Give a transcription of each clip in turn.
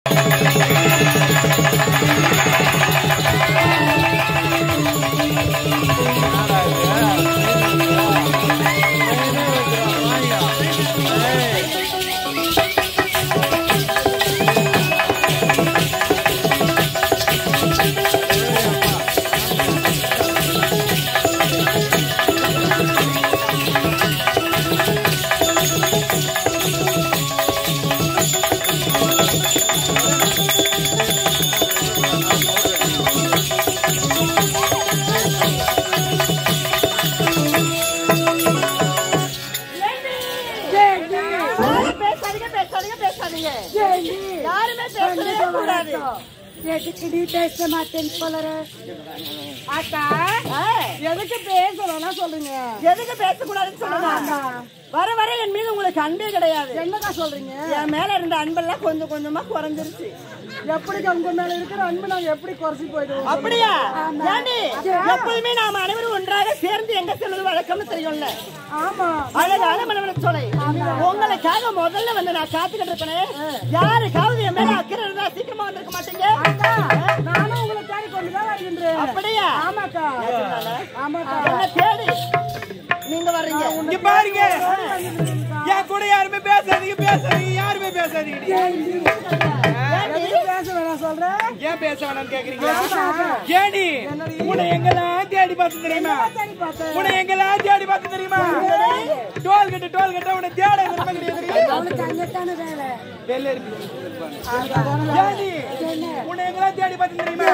வர வர என் மீது உங்களுக்கு அன்பே கிடையாது. என்னக்கா சொல்றீங்க? என் மேல இருந்த அன்பெல்லாம் கொஞ்சம் கொஞ்சமா குறைஞ்சிருச்சு. எப்படி உங்க மேல இருக்கிற அன்பு நாங்க எப்படி குறைச்சி போயிடுவோம்? அப்படியா? எப்பவுமே நாம அனைவரும் ஒன்றாக சேர்ந்து எங்க செல்வது வழக்கம்னு தெரியும்ல. ஆமா, அழகான மனவளச்சோலை உங்களுக்காக முதல்ல வந்து நான் காத்துக்கிட்டு இருப்பேன். யாருக்காவது என் மேல அக்கறை இருந்தா சீக்கிரமா வந்திருக்க மாட்டீங்க. நானும் உங்களை தேடி கொண்டுதான் வருகின்றேன். அப்படியா? ஆமாக்கா. ஆமாக்கா. தேடி நீங்க வர்றீங்க. இங்க பாருங்க, என் கூட யாருமே பேசாதீங்க, யாருமே பேசாதீங்க. ஏன் பேச வேணாம்னு கேக்குறீங்களா? ஏடி உன்னை எங்கெல்லாம் தேடி பார்த்து தெரியுமா? உன்னை எங்கெல்லாம் தேடி பார்த்து தெரியுமா? டோல் கட்ட உன்னை தேட விரும்ப கிடையாது. உன்னை எங்கெல்லாம் தேடி பார்த்து தெரியுமா?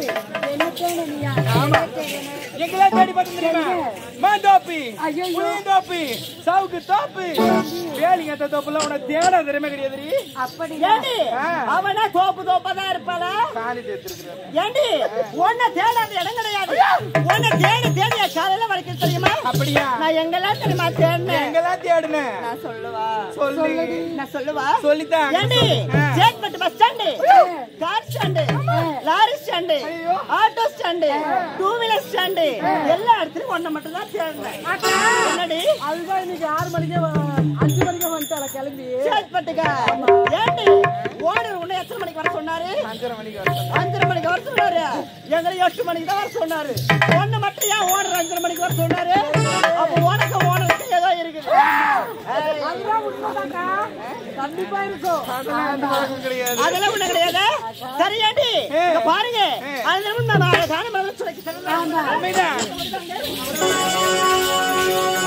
எங்கெல்லாம் தேடி பார்த்து தெரியுமா? மாந்தோப்பி, புளியந்தோப்பி, சவுக்கு தோப்பு, வேலிங்கத்த தோப்புல உன்னை தேட திறமை கிடையாது. அப்படி அவனா தோப்பு தோப்பதான் இருப்பாளா? ஏண்டி உன்னை தேடாத இடம் கிடையாது. உன்னை தேடிய காலையில வரைக்கும் தெரியுமா? அப்படியா? நான் எங்கெல்லாம் தெரியுமா தேடினேன்? எங்கெல்லாம் தேடினேன்? நான் சொல்லுவா? சொல்லு. நான் சொல்லுவா? சொல்லித்தான். ஏண்டி ஜேக்பட் bus stand, car stand, lorry stand, auto stand, two wheeler stand, எல்லா இடத்துலயும் ஒன்ன மட்டும் தான் தேடினேன். என்னடி அதுதான் இன்னைக்கு 6 மணிக்கு 5 மணிக்கு வந்துட்டால கிளம்பி ஜேக்பட்டுக்கா? ஏண்டி ஓனர் உன்னை எத்தனை மணிக்கு வர சொன்னாரு? 5:30 மணிக்கு வர சொன்னாரு. எங்களை 8 மணிக்கு தான் வர சொன்னாரு. ஒண்ணு மட்டும் ஏன் ஓனர் 5:30 மணிக்கு வர சொன்னாரு? அப்ப ஓனருக்கு ஏதோ இருக்குது. கண்டிப்பா இருக்கும். அதெல்லாம் ஒண்ணு கிடையாது. சரியாண்டி பாருங்க, அதுல நம்ம அழகான மனசுக்கு